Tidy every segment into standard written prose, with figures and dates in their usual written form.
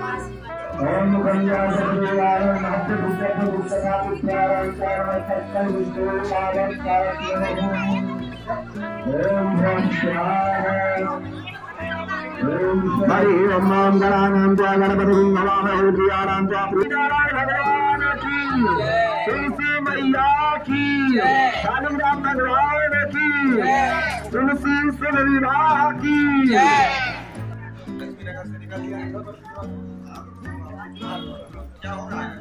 ओम कल्याण देवाय नमः बुद्धे बुद्धका पुत्राय चारण सत्य विष्णु पावन कारक ओम स्वाहा हरि ओम गणानां च गणपतिं नमामि उद्यानां च प्रियाराय भगवान की तुलसी मैया की शालिग्राम भगवान की तुलसी सुन विवाह की क्या हो रहा है?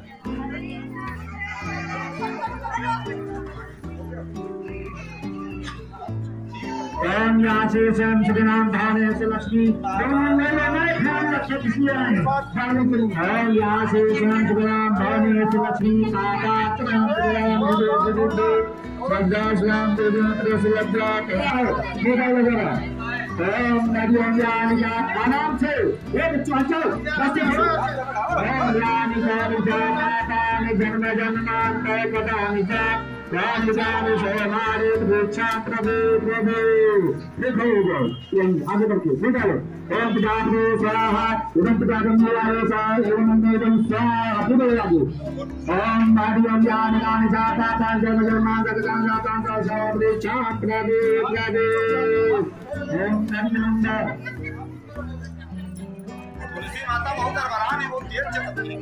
ओम यासे स्वयं सुखनाम धाने से लक्ष्मी ओम यासे स्वयं सुखनाम धाने से लक्ष्मी ओम नदियों यानिका आराम से ये बच्चों चलो बच्चे ओम यानिका निजातानि जन्म जन्मांतर कदानिका यानिका शरणारे भिक्षा प्रभु प्रभु लिखो यहीं आगे बढ़के निकालो ओम पितामहे स्वाहा ओम पितामहे स्वाहा ओम नंदे स्वाहा पूरे आगे ओम नदियों यानिका निजातानि जन्म जन्मांतर कदानिका शरणारे भिक्षा प्रभु प्रभु ओम नंदा तुलसी माता बहुत दरबारान है वो देर चलती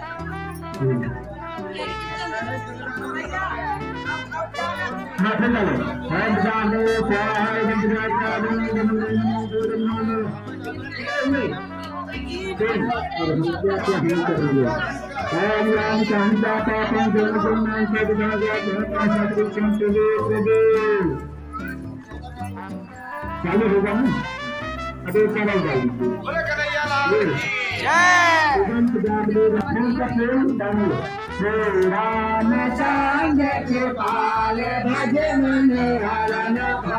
ना ठंडा लो हम जानो स्वाहा ओम राम शांता पापं जन्म चालू होगा ना अभी चला जाएगी बोले कन्हैया लाल जय राम चांद के पाल भजन हरण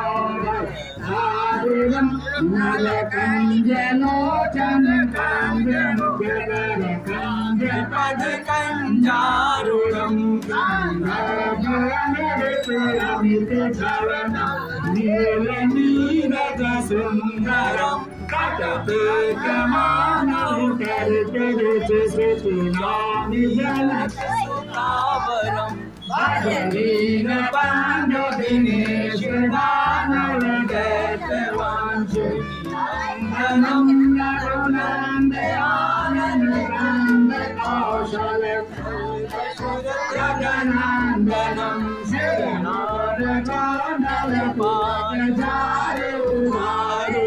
भाव नल कंजलोचन कंजन कंज पद कंजारुणम नील नीरज सुंदरम कटते कमानौ करते सुनामि जलतावरम भजनीन पांडव दिनेश दानव दैत्यवांशु नंदनम नरुनंद आनंद नंद कौशल जगनंदनम शरणार कांडल पादचारे उमारु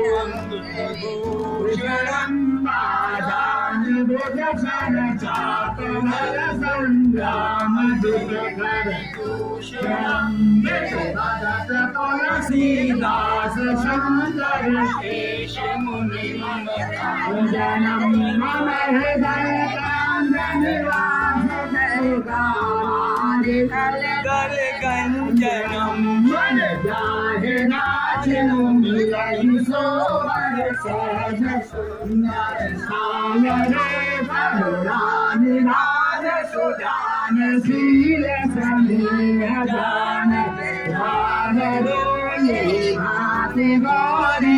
भूषणं बाधानि भुजसन चापनर संग्राम दुर्धर भूषणं भगत तुलसीदास सुंदर शेष मुनि जनम मम हृदय कांदनिवास गल गंजनम मन जाहे नाचनु मिलहि सोवर सहज सुंदर सामरे भगवान राज सुजान शील संदेह जान जान रोये भाति गौरी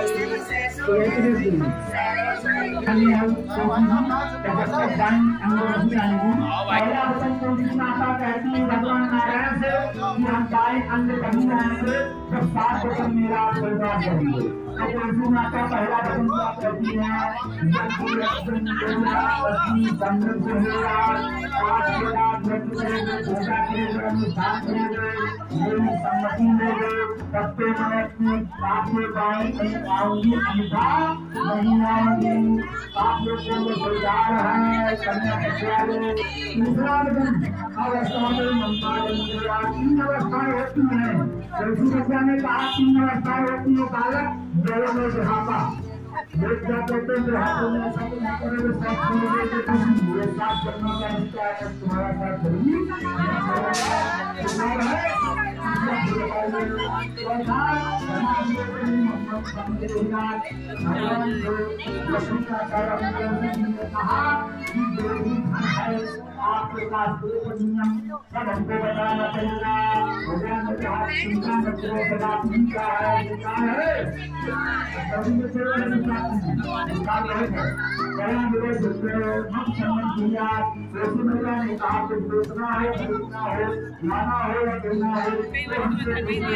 भगवान नारायण से हम गाय अंग कभी से जब सात वचन मेरा बर्बाद करेंगे तुलसी माता पहला वचन प्राप्त करती है जब सम्मति देंगे सबके मन में साथ में गाएंगे आऊंगी अनिता नहीं आऊंगी आप लोग को गुजार है कन्या दूसरा वचन अवस्थाएं तीन अवस्थाएं होती हैं तुलसी मैया ने कहा तीन अवस्थाएं होती है बालक जड़ों में बुढ़ापा लोग क्या कहते हैं बुढ़ापे में ऐसा तो नहीं करेंगे साथ छोड़ोगे तो तुम मेरे साथ चलने का हिस्सा है तुम्हारा साथ चलिए आपके पास नियम सब हमको बताना चलेगा भगवान ने कहा चिंता मत करो सदा चिंता है बड़ा मेरे सुत्र हम सम्मान किया ऐसी महिला ने कहा कि दूसरा है खरीदना हो लाना हो या देना हो तो हमसे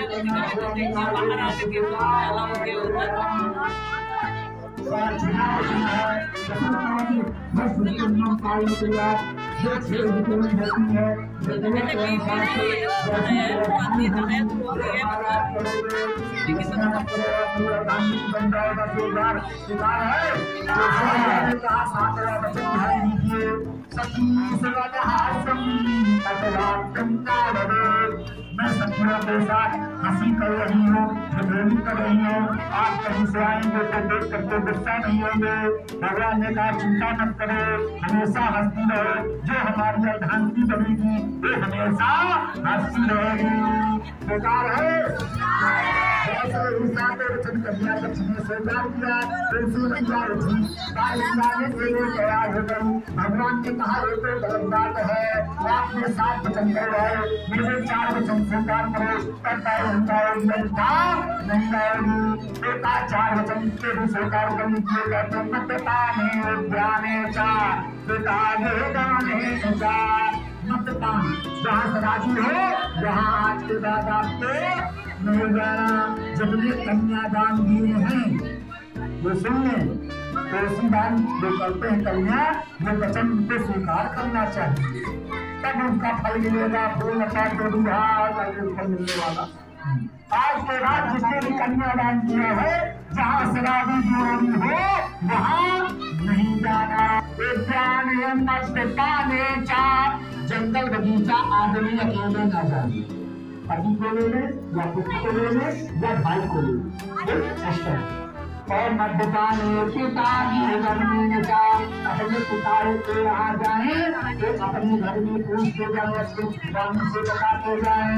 मैं सखियों के साथ हंसी कर रही हूँ, ठिठोली कर रही हूँ। आप कहीं से आएंगे तो देख करके गुस्सा नहीं होंगे। भगवान ने कहा चिंता मत करो, हमेशा हंसती रहो। जो हमारी अर्धांगिनी बनेगी वो हमेशा हंसती रहेगी। बेकार है वचन कन्या लक्ष्मी ने स्वीकार किया। तैयार हो गई। भगवान ने कहा ये तो गलत बात है, आपने 7 वचन करे मेरे 4 वचन स्वीकार करो तब नहीं आएगी। बेटा 4 वचन के भी स्वीकार करने के लिए कहते मतता में उद्याने चार बेटा गाने चार मतदान जहाँ से राजी हो वहाँ आज के बाद आपको नहीं जाना। जब ये कन्यादान दिए हैं वो सुन लें तो उसी दान जो करते हैं कन्या वो वचन को स्वीकार करना चाहिए तब उसका फल मिलेगा। फूल लता जो भी फल मिलने वाला। आज के बाद जिसने भी कन्यादान किया है जहाँ शराबी जोड़ी हो वहाँ नहीं जाना। जंगल बगीचा आदमी अकेले न जाए, पति को ले ले या पुत्र को ले ले या भाई को ले ले। और मद्यपान अपने पुतारे के यहाँ जाए तो अपने घर में पूछ के जाए से बताते जाए।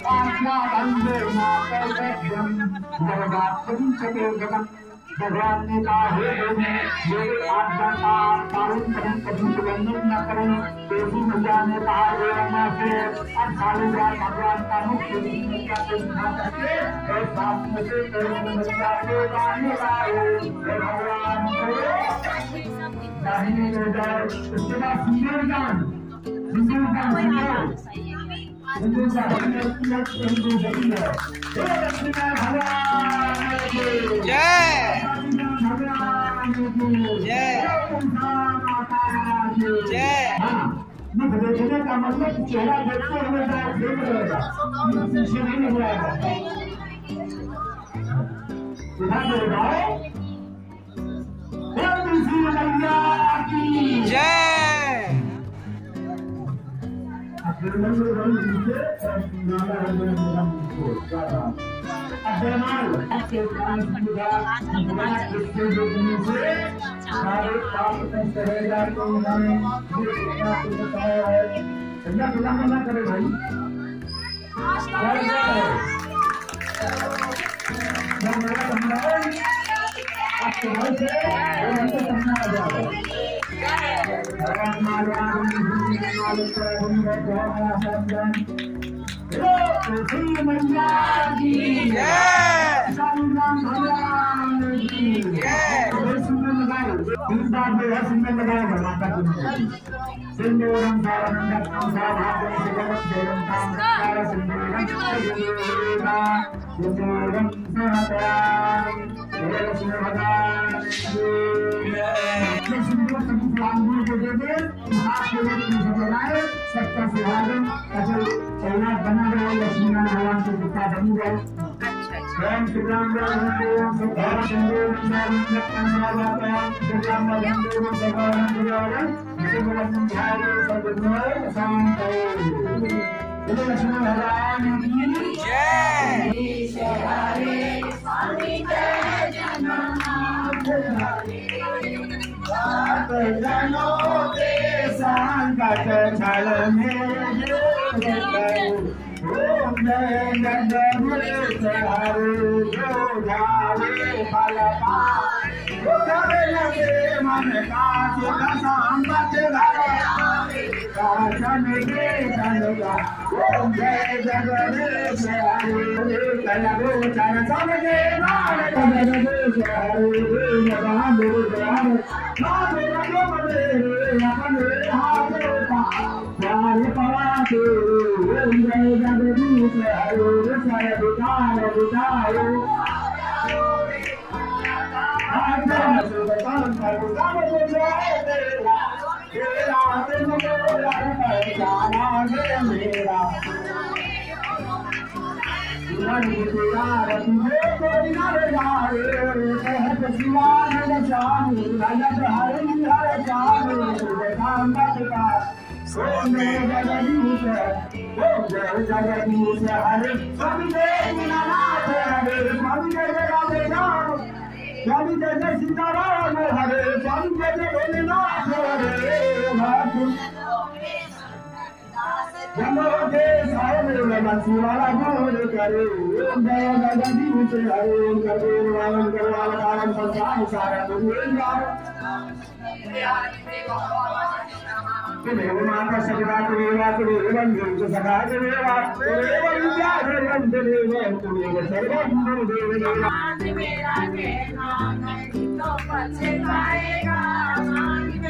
भगवान ने कहा हे मेरे आज्ञा का पालन करें, कभी उल्लंघन न करें। देवी मैया ने कहा हे रमा से अब सारे भगवान का मुख्य मैया को दिखा करके और साथ में से मैया को गाने गाए भगवान को दाहिने ले जाए। उसके बाद सिंदूर दान देखने का मतलब चेहरा देखते हुए देख रहेगा, पीछे नहीं नजर आएगा। करे भाई सबका सुहागन बना रहे लक्ष्मीनारायण भगवान के पिता बनी रहे। ओम श्रीराम राम लक्ष्मण भगवान की संकट छल में मन का काशन के तनुका ओम जय जगदीश हरे कलगो चरण समझे नाम जगदीश हरे नमः गुरुदेव नाम रंग मेरे अपने हाथ का प्यार पवाते ओम जय जगदीश हरे सारे विकार विकारो स्वामी जय जय सीताराम हरे स्वामी जय जय भोलेनाथ हरे जनो के सामने बंसीवाला बोल करे ओम जय जगदीश हरे ओम कबीर वालन करवाला कारम संसार सारा दुनिया देव माता सदा देवा देव बंधु सदा देवा देव विद्या देव देव देव सर्वं देव मेरा कहना नहीं तो पछताएगा।